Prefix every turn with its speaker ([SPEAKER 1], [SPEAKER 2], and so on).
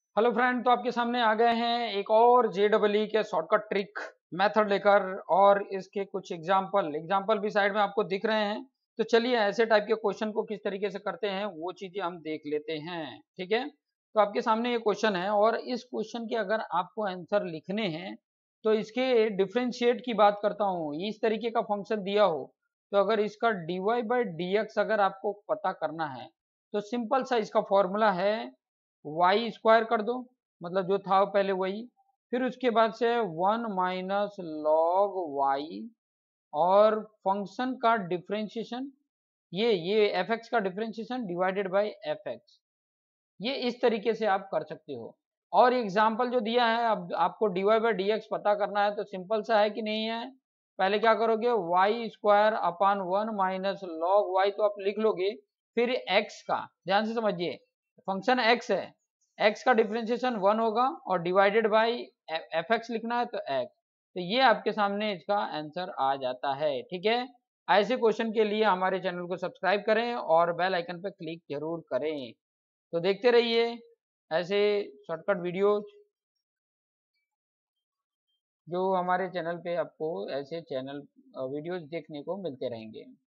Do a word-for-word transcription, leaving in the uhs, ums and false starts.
[SPEAKER 1] Hello friend, तो आपके सामने आ गए हैं एक और जे डबल ई के शॉर्टकट ट्रिक मेथड लेकर, और इसके कुछ एग्जाम्पल एग्जाम्पल भी साइड में आपको दिख रहे हैं। तो चलिए ऐसे टाइप के क्वेश्चन को किस तरीके से करते हैं वो चीजें हम देख लेते हैं। ठीक है, तो आपके सामने ये क्वेश्चन है और इस क्वेश्चन के अगर आपको आंसर लिखने हैं तो इसके डिफ्रेंशिएट की बात करता हूँ। इस तरीके का फंक्शन दिया हो तो अगर इसका d y by d x अगर आपको पता करना है तो सिंपल सा इसका फॉर्मूला है वाई स्क्वायर कर दो, मतलब जो था पहले वही, फिर उसके बाद से वन माइनस लॉग वाई और फंक्शन का डिफरेंशिएशन, ये ये एफ एक्स का differentiation divided by f x. ये इस तरीके से आप कर सकते हो। और एग्जाम्पल जो दिया है, अब आपको d y by d x पता करना है तो सिंपल सा है कि नहीं है। पहले क्या करोगे, y square upon one minus log y तो आप लिख लोगे, फिर एक्स का ध्यान से समझिए, फंक्शन एक्स है, एक्स का डिफ्रेंशिएशन वन होगा और डिवाइडेड बाई एफ एक्स लिखना है तो एक्स। तो ये आपके सामने इसका आंसर आ जाता है। ठीक है, ऐसे क्वेश्चन के लिए हमारे चैनल को सब्सक्राइब करें और बेल आइकन पर क्लिक जरूर करें। तो देखते रहिए ऐसे शॉर्टकट वीडियोज, जो हमारे चैनल पे आपको ऐसे चैनल वीडियोज देखने को मिलते रहेंगे।